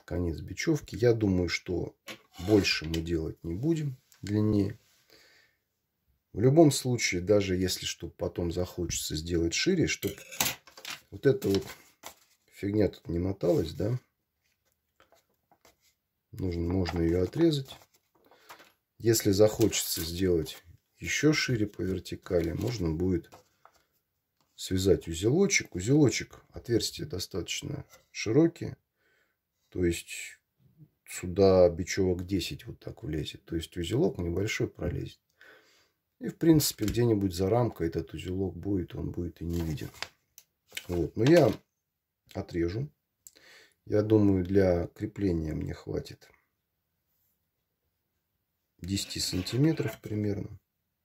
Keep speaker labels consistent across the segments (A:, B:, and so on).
A: конец бечевки. Я думаю, что больше мы делать не будем, длиннее. В любом случае, даже если что потом захочется сделать шире, чтобы вот эта вот фигня тут не моталась, да, можно ее отрезать. Если захочется сделать еще шире по вертикали, можно будет связать узелочек. Узелочек, отверстия достаточно широкие. То есть сюда бечевок 10 вот так влезет. То есть узелок небольшой пролезет. И в принципе где-нибудь за рамкой этот узелок будет, он будет и не виден. Вот. Но я отрежу. Я думаю, для крепления мне хватит 10 сантиметров примерно.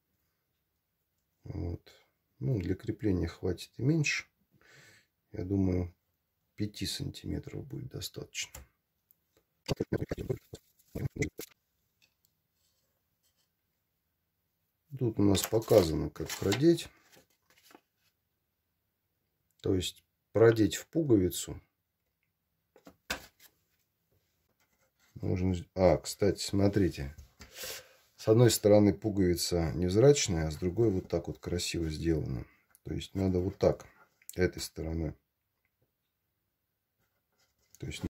A: Вот. Ну, для крепления хватит и меньше. Я думаю, 5 сантиметров будет достаточно. Тут у нас показано, как продеть. То есть продеть в пуговицу. Можно... кстати, смотрите. С одной стороны пуговица невзрачная, а с другой вот так вот красиво сделана. То есть надо вот так, этой стороной. То есть